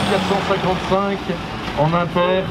455 en inter.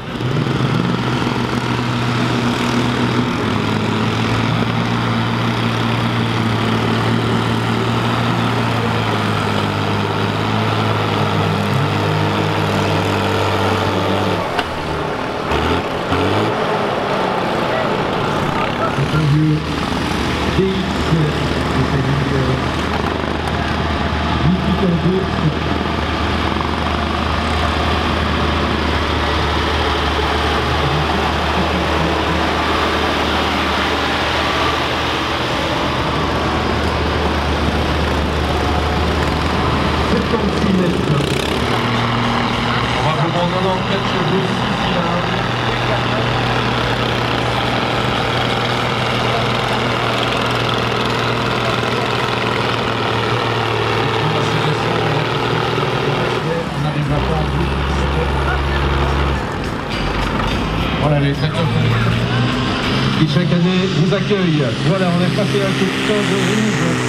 Voilà les tracteurs qui chaque année vous accueillent. Voilà, on est passé un coup de temps de rouge.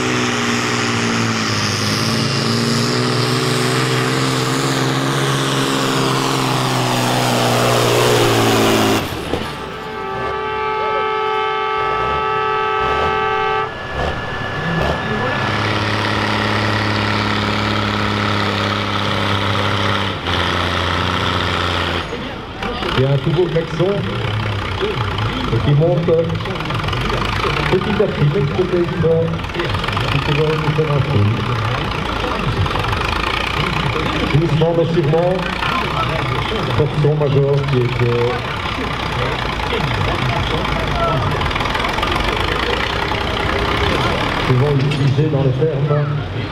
Il y a un tout beau klaxon qui monte petit à petit, même si c'est évident, qui peut nous faire un peu. Doucement mais sûrement, portion major qui est souvent utilisée dans les fermes.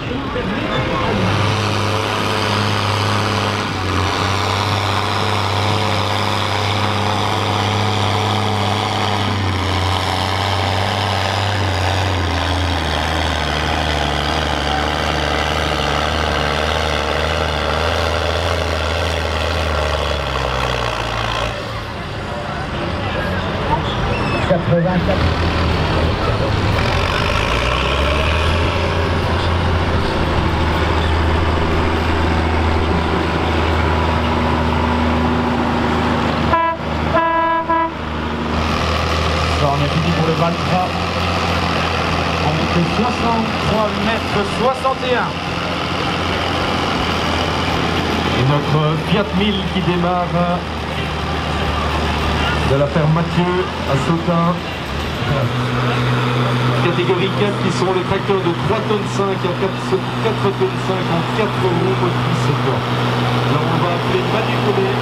On a fini pour le Valtra. On monte 63 mètres 61. Et notre Fiat 1000 qui démarre de la ferme Mathieu à Sautin. Catégorie 4 qui sont les tracteurs de 3 tonnes 5 à 4 tonnes 5 en 4 roues motrices. Alors on va appeler Manu Collet.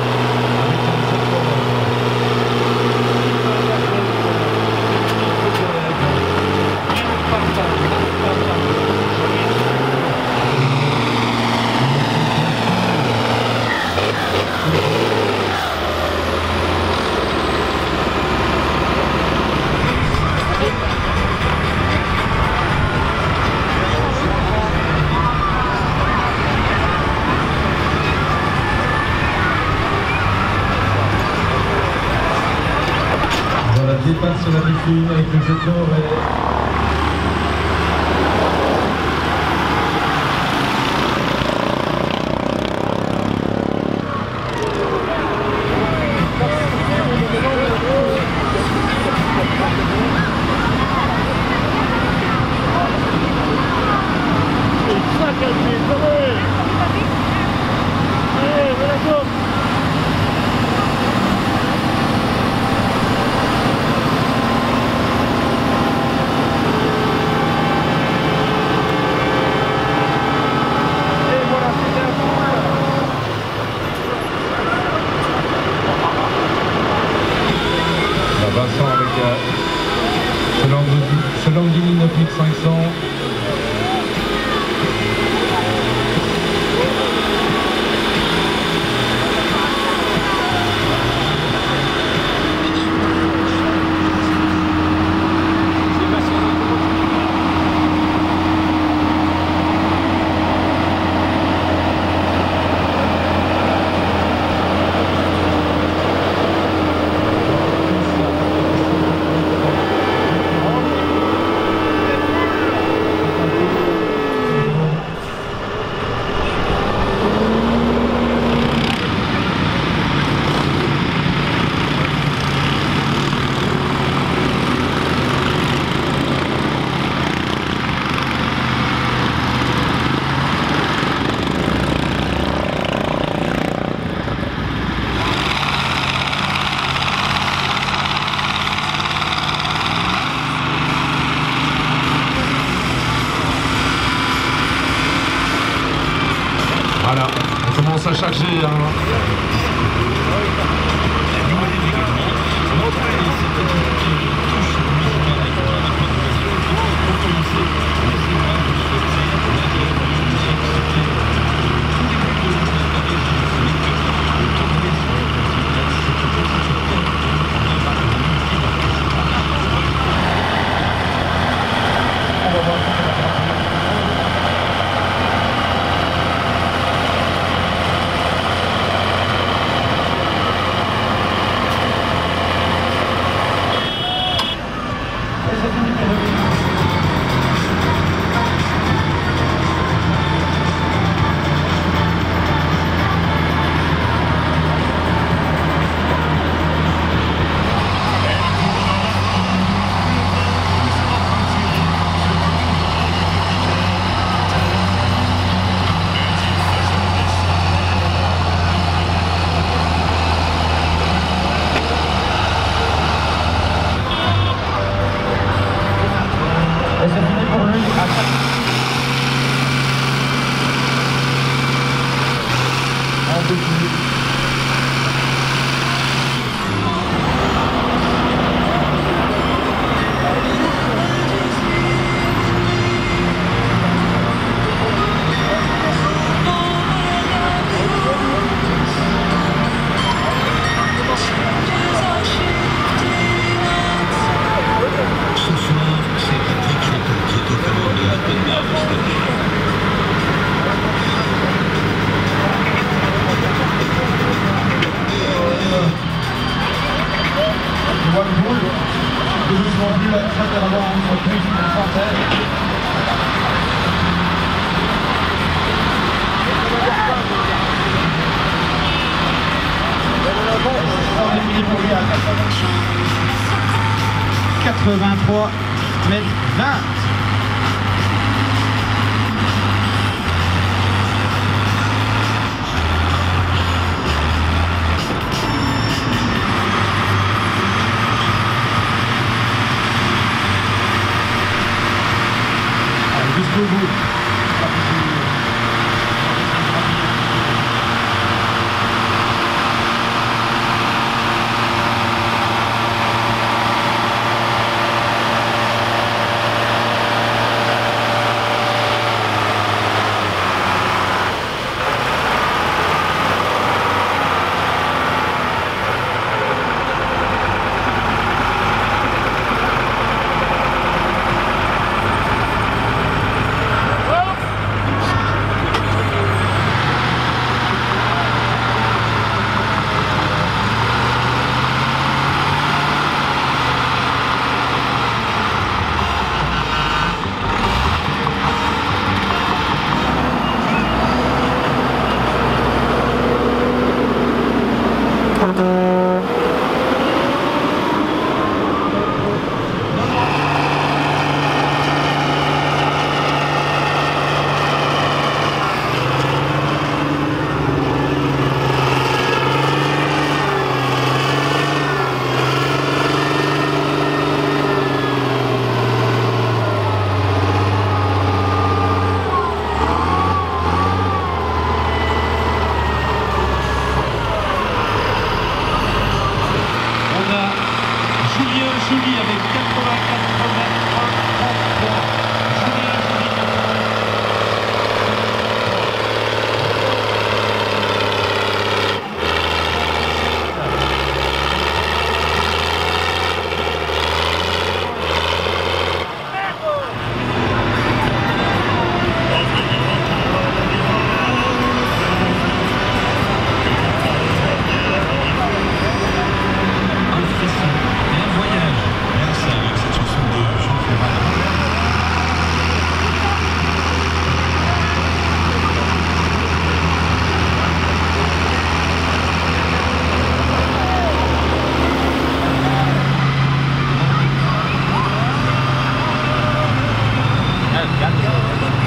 Dépasse sur la bifine avec le jet d'or et... Vincent avec ce Lamborghini 9500. commence à charger. Hein. ...83 mètres 20. Jusqu'au bout. Julie avec 84 mètres 33. Got it.